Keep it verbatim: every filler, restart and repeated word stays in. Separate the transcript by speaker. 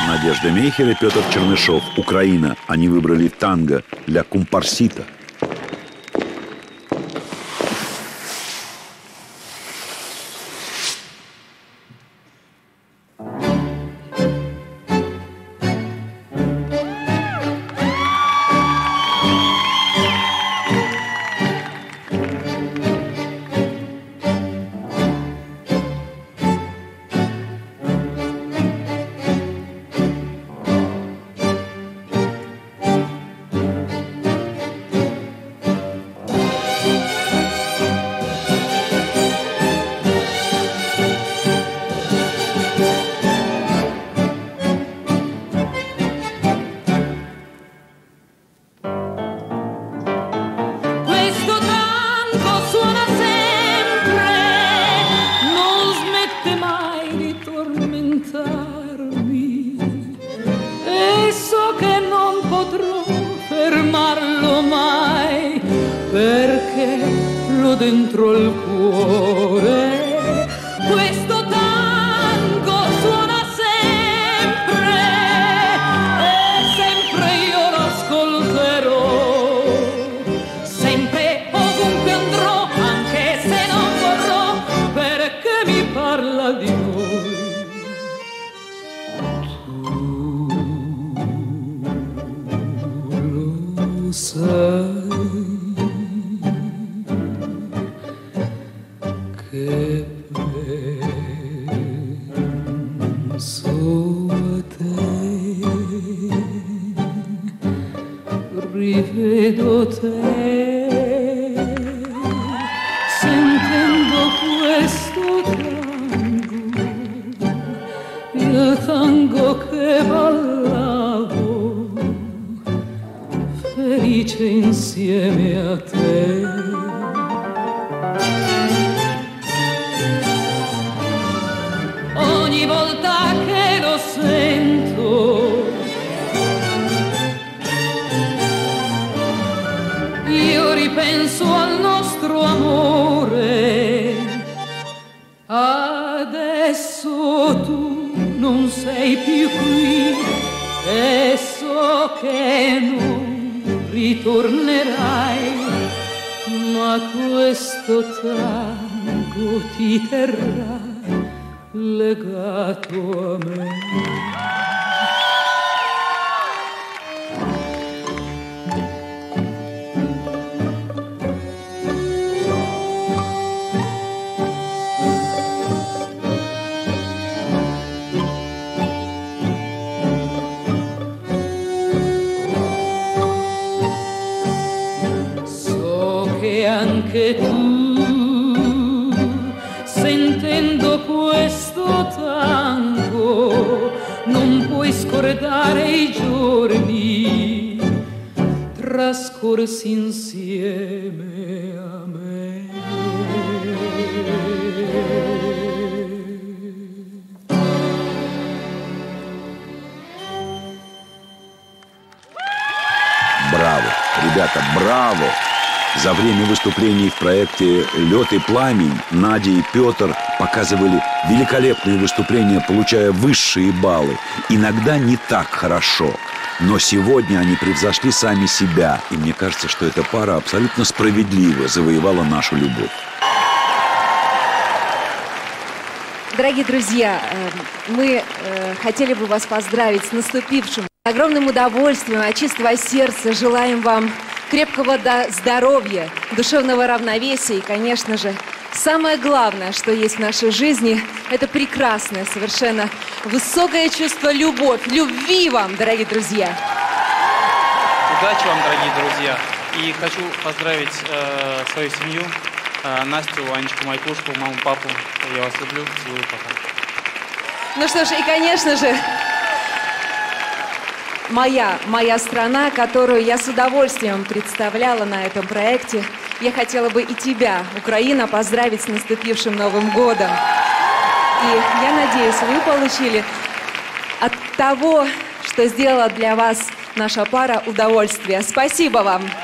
Speaker 1: Надежда Мейхер и Петр Тchernyshev. Украина. Они выбрали танго для компарсита.
Speaker 2: Dentro il cuore questo tango suona sempre e sempre io l'ascolterò, sempre ovunque andrò, anche se non vorrò, perché mi parla di noi. Tu lo sai che penso a te, rivedo te, sentendo questo tango, il tango che ballavo, felice insieme a te. Ogni volta che lo sento io ripenso al nostro amore. Adesso tu non sei più qui e so che non ritornerai, ma questo tango ti terrà legato a me. So che anche tu, sentendo questo tango, non puoi scordare i giorni trascorsi insieme a me.
Speaker 1: Браво, ребята, браво! За время выступлений в проекте «Лед и пламень» Надя и Петр показывали великолепные выступления, получая высшие баллы. Иногда не так хорошо, но сегодня они превзошли сами себя. И мне кажется, что эта пара абсолютно справедливо завоевала нашу любовь.
Speaker 3: Дорогие друзья, мы хотели бы вас поздравить с наступившим. С огромным удовольствием, от чистого сердца желаем вам крепкого здоровья, душевного равновесия и, конечно же, самое главное, что есть в нашей жизни, это прекрасное, совершенно высокое чувство любовь. Любви вам, дорогие друзья!
Speaker 4: Удачи вам, дорогие друзья! И хочу поздравить э, свою семью, э, Настю, Анечку, Майкушку, маму, папу. Я вас люблю, целую, пока.
Speaker 3: Ну что ж, и, конечно же, Моя, моя страна, которую я с удовольствием представляла на этом проекте. Я хотела бы и тебя, Украина, поздравить с наступившим Новым годом. И я надеюсь, вы получили от того, что сделала для вас наша пара, удовольствие. Спасибо вам!